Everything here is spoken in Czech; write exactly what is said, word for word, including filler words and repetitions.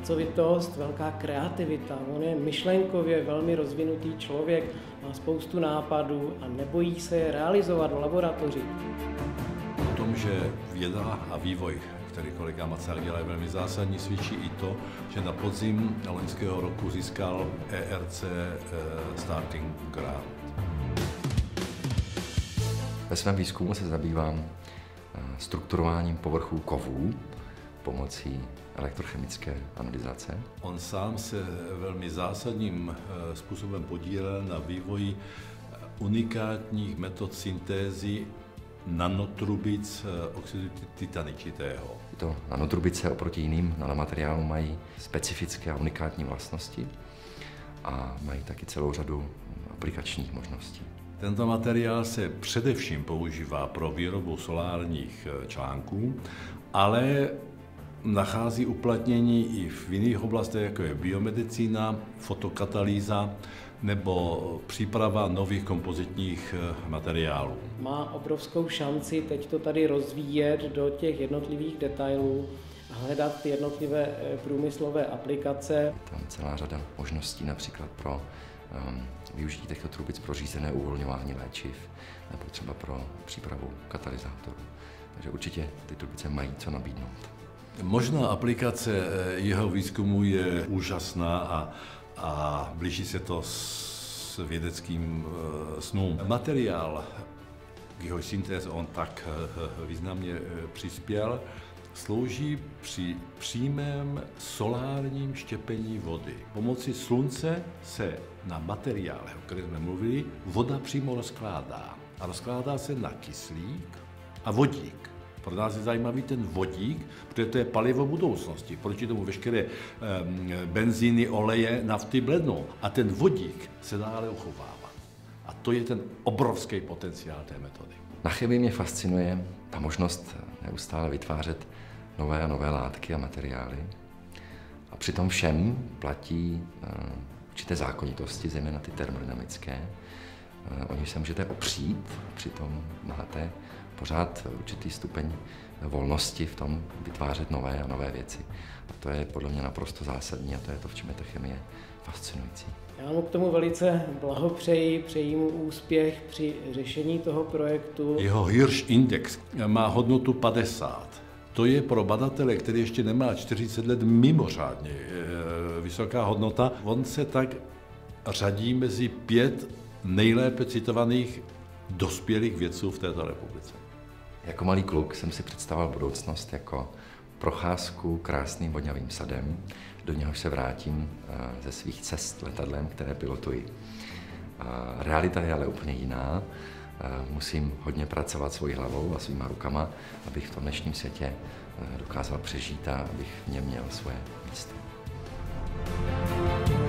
pracovitost, velká kreativita. On je myšlenkově velmi rozvinutý člověk, má spoustu nápadů a nebojí se je realizovat v laboratoři. O tom, že věda a vývoj, který kolega Macák dělá, je velmi zásadní, svědčí i to, že na podzim loňského roku získal E R C Starting Grant. Ve svém výzkumu se zabývám strukturováním povrchů kovů pomocí elektrochemické analyzace. On sám se velmi zásadním způsobem podílel na vývoji unikátních metod syntézy nanotrubic oxidu titaničitého. Tyto nanotrubice oproti jiným nanomateriálům mají specifické a unikátní vlastnosti a mají taky celou řadu aplikačních možností. Tento materiál se především používá pro výrobu solárních článků, ale nachází uplatnění i v jiných oblastech, jako je biomedicína, fotokatalýza nebo příprava nových kompozitních materiálů. Má obrovskou šanci teď to tady rozvíjet do těch jednotlivých detailů a hledat ty jednotlivé průmyslové aplikace. Tam celá řada možností například pro um, využití těchto trubic pro řízené uvolňování léčiv nebo třeba pro přípravu katalyzátorů. Takže určitě ty trubice mají co nabídnout. Možná aplikace jeho výzkumu je úžasná a, a blíží se to s vědeckým snům. Materiál, k jeho syntéze on tak významně přispěl, slouží při přímém solárním štěpení vody. Pomocí slunce se na materiále, o kterém jsme mluvili, voda přímo rozkládá. A rozkládá se na kyslík a vodík. Pro nás je zajímavý ten vodík, protože to je palivo budoucnosti. Proti tomu veškeré benzíny, oleje, nafty blednou. A ten vodík se dále uchovává. A to je ten obrovský potenciál té metody. Na chemii mě fascinuje ta možnost neustále vytvářet nové a nové látky a materiály. A při tom všem platí určité zákonitosti, zejména ty termodynamické. O nich se můžete opřít, přitom máte pořád určitý stupeň volnosti v tom vytvářet nové a nové věci. A to je podle mě naprosto zásadní a to je to, v čem je ta chemie fascinující. Já mu k tomu velice blahopřeji, přeji mu úspěch při řešení toho projektu. Jeho Hirsch Index má hodnotu padesát. To je pro badatele, který ještě nemá čtyřicet let, mimořádně vysoká hodnota. On se tak řadí mezi pět nejlépe citovaných dospělých vědců v této republice. Jako malý kluk jsem si představoval budoucnost jako procházku krásným vodňavým sadem, do něhož se vrátím ze svých cest letadlem, které pilotuji. Realita je ale úplně jiná. Musím hodně pracovat svojí hlavou a svýma rukama, abych v tom dnešním světě dokázal přežít a abych v něm měl svoje místo.